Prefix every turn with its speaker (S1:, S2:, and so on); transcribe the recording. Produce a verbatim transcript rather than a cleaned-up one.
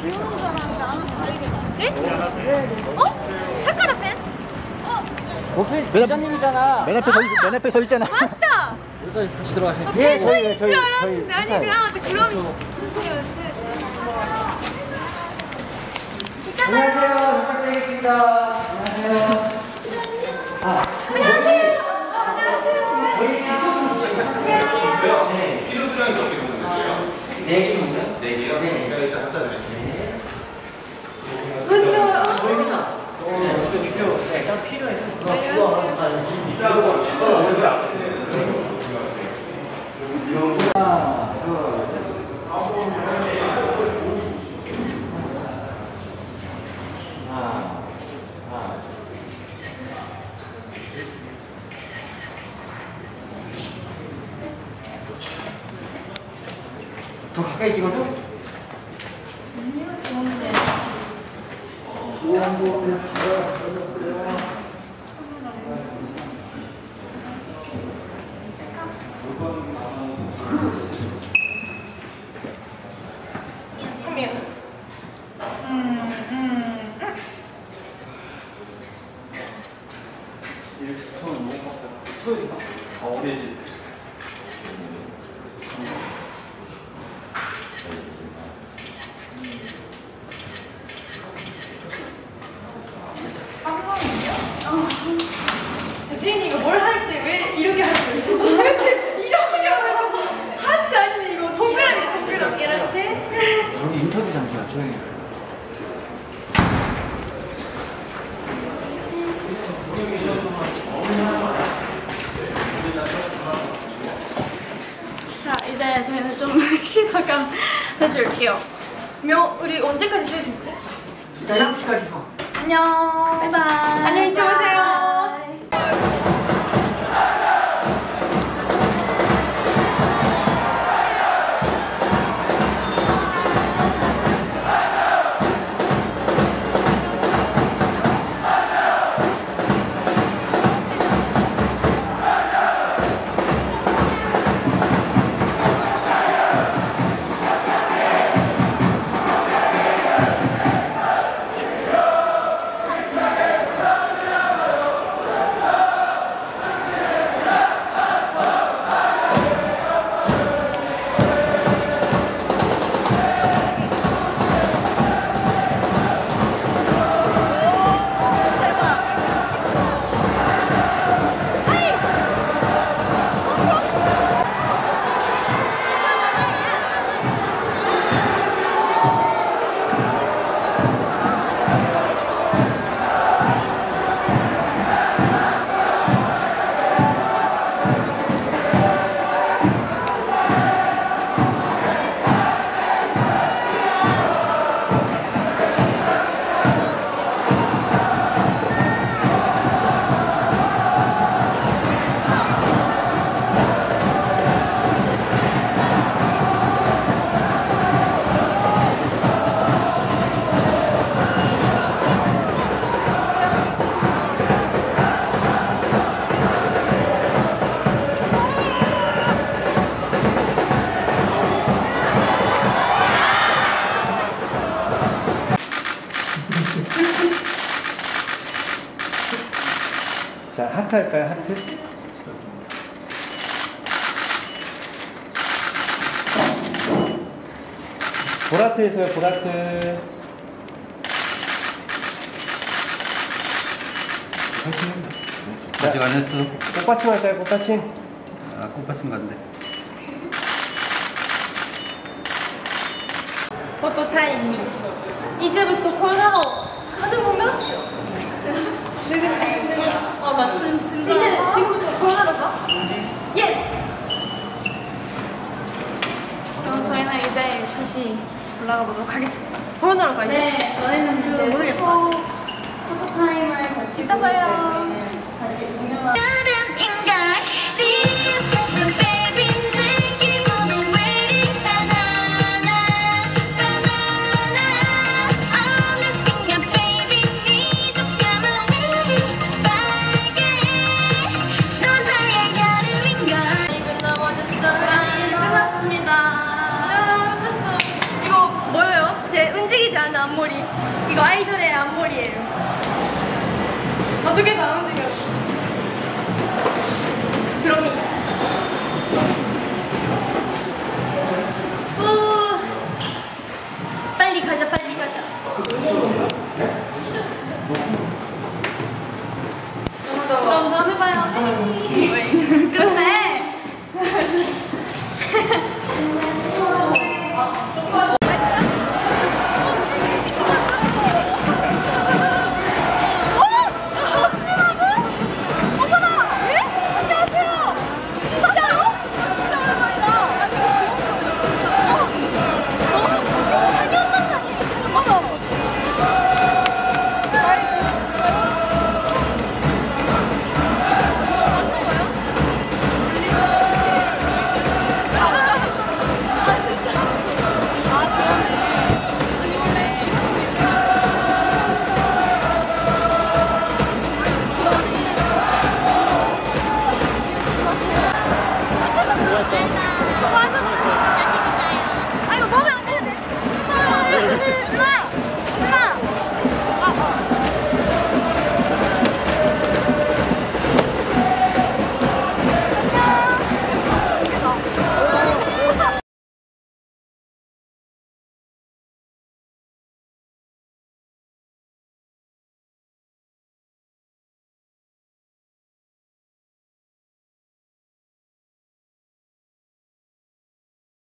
S1: 배우는 줄 알았는데 나는 다르게 봤지? 어? 사카라 펜? 어?
S2: 오펜 기자님이잖아.
S3: 맨 앞에 서, 있- 맨 앞에 서 있잖아.
S1: 맞다!
S2: 여기까지 다시 들어가세요.
S1: 아,
S2: 예, 저희,
S1: 펜션인
S2: 저희,
S1: 줄 알았는데
S2: 저희
S1: 아니
S2: 회사예요.
S1: 그냥 그럼
S2: 안녕하세요. 부탁드리겠습니다. 안녕하세요. 아,
S1: 안녕하세요. 안녕하세요.
S2: 네.
S4: 비누 수량이 어떻게 되는데요?
S2: 네 개인가요?
S4: 네 개요?
S2: 네.
S4: 제가 일단 갖다 드릴게요.
S2: 저희 회사. 네, 그 비표 네, 일단 필요해서.
S4: 이따가 시간 오는지 안 돼.
S2: 하나, 둘, 셋. 하나, 하나. 더 가까이 찍어줘?
S1: 아니요, 좋은데.
S5: 지인이 이거 뭘 할 때 왜 이렇게 하는 거예요? 그치? 이렇게 하면 하지 아니네 이거 동그라미 동그라미
S1: 이렇게?
S2: 저기 인터뷰 잠시만 조용히 해.
S5: 자 이제 저희는 좀 쉬다가 다시 올게요. 몇 우리 언제까지 쉴 수 있지?
S2: 일단 일곱 시까지 봐.
S5: 안녕
S1: 바이바이.
S5: 안녕히 주무세요.
S3: 자, 하트 할까요? 하트? 보라트에서요, 보라트.
S6: 아직 안 했어.
S3: 꽃받침 할까요, 꽃받침?
S6: 아, 꽃받침 간대.
S5: 포토 타임이 이제부터 코로나로 가는 건가? 아나 심 심장.
S1: 이제 지금부터 코로나로 가? 예!
S5: 그럼 저희는 이제 다시 올라가 보도록 하겠습니다. 코로나로 가야죠.
S1: 네, 저희는 이제
S5: 모르겠어.
S1: 포토 타임을 같이
S5: 이따 봐요.
S1: 저희는 다시 공연을
S5: 끝났습니다. 아, 끝났어. 이거 뭐예요? 제 은지기자? 앞머리. 이거 아이돌의 앞머리예요. 어떻게 다 움직여? 그럼
S1: 우 빨리 가자 빨리 가자.